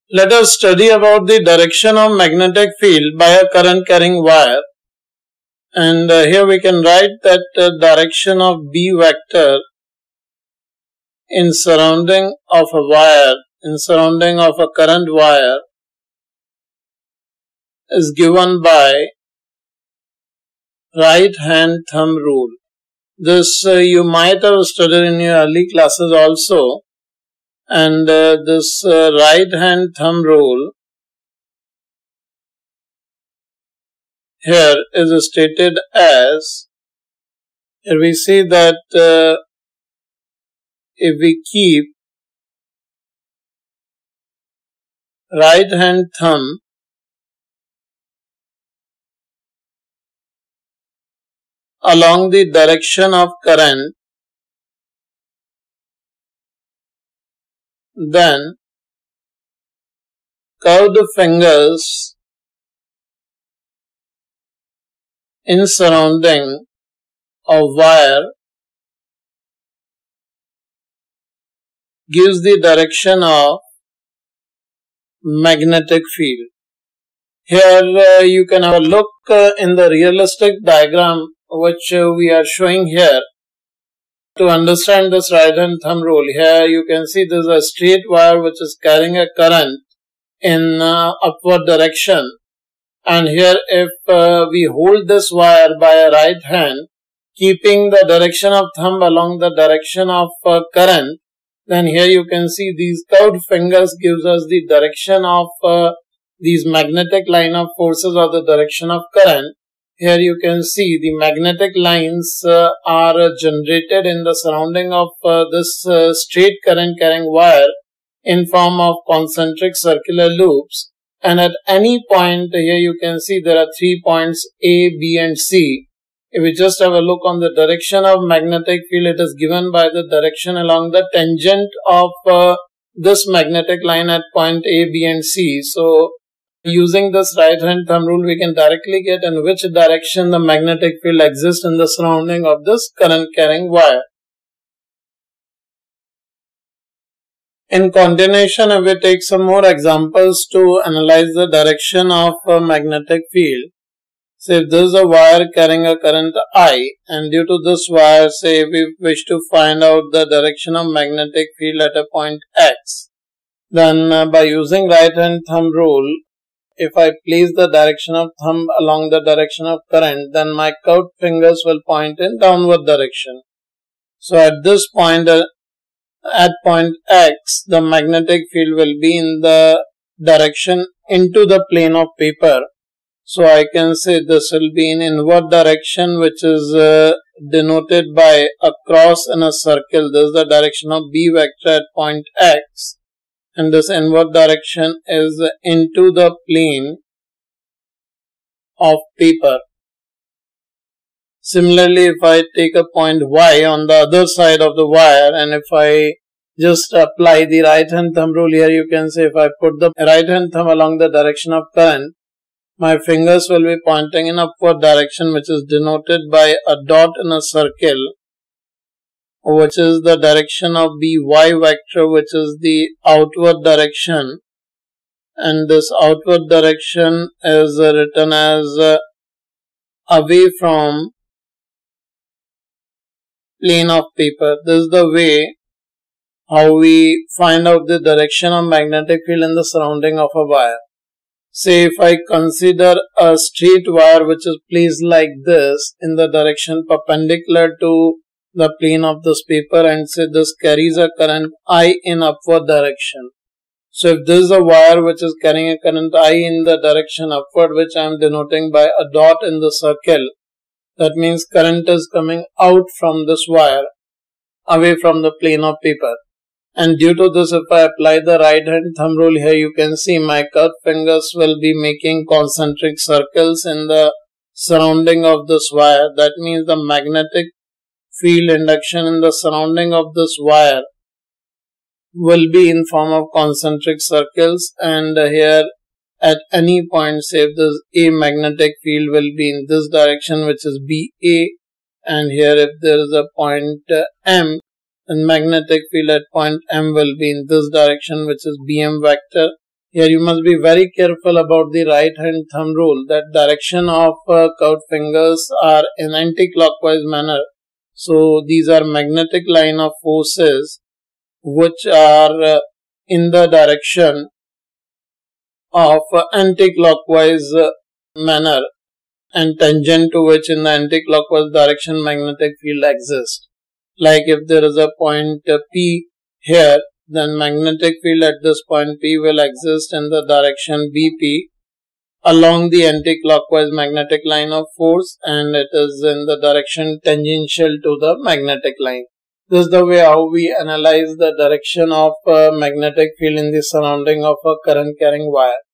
Let us study about the direction of magnetic field by a current carrying wire. And here we can write that direction of B vector in surrounding of a wire, in surrounding of a current wire, is given by right hand thumb rule. This you might have studied in your early classes also. And this right hand thumb rule here is stated as, here we see that if we keep right hand thumb along the direction of current, then curve the fingers in surrounding of wire gives the direction of magnetic field. Here you can have a look in the realistic diagram which we are showing here. To understand this right hand thumb rule, here you can see there is a straight wire which is carrying a current in upward direction, and here if we hold this wire by a right hand, keeping the direction of thumb along the direction of current, then here you can see these curved fingers gives us the direction of these magnetic line of forces or the direction of current. Here you can see the magnetic lines are generated in the surrounding of this straight current carrying wire in form of concentric circular loops, and at any point here you can see there are 3 points A, B and C. If we just have a look on the direction of magnetic field, it is given by the direction along the tangent of this magnetic line at point A, B and C. So using this right hand thumb rule, we can directly get in which direction the magnetic field exists in the surrounding of this current carrying wire. In continuation, if we take some more examples to analyze the direction of a magnetic field. Say if there is a wire carrying a current I, and due to this wire, say we wish to find out the direction of magnetic field at a point X, then by using right hand thumb rule, if I place the direction of thumb along the direction of current, then my curved fingers will point in downward direction. So at this point, at point X, the magnetic field will be in the direction into the plane of paper. So I can say this will be in inward direction, which is denoted by a cross in a circle. This is the direction of B vector at point X. And this inward direction is into the plane of paper. Similarly, if I take a point Y on the other side of the wire, and if I just apply the right hand thumb rule here, you can say if I put the right hand thumb along the direction of current, my fingers will be pointing in upward direction, which is denoted by a dot in a circle, which is the direction of BY vector, which is the outward direction, and this outward direction is written as away from plane of paper. This is the way how we find out the direction of magnetic field in the surrounding of a wire. Say if I consider a straight wire which is placed like this in the direction perpendicular to the plane of this paper, and say this carries a current I in upward direction. So if this is a wire which is carrying a current I in the direction upward, which I am denoting by a dot in the circle, that means current is coming out from this wire away from the plane of paper. And due to this, if I apply the right hand thumb rule here, you can see my curved fingers will be making concentric circles in the surrounding of this wire. That means the magnetic field induction in the surrounding of this wire will be in form of concentric circles, and here at any point, say if this A magnetic field will be in this direction, which is BA, and here if there is a point M, then magnetic field at point M will be in this direction, which is BM vector, Here you must be very careful about the right hand thumb rule, that direction of curved fingers are in anti-clockwise manner. So these are magnetic line of forces which are in the direction of anti-clockwise manner, and tangent to which in the anti-clockwise direction magnetic field exists. Like if there is a point P here, then magnetic field at this point P will exist in the direction BP along the anti-clockwise magnetic line of force, and it is in the direction tangential to the magnetic line. This is the way how we analyze the direction of magnetic field in the surrounding of a current carrying wire.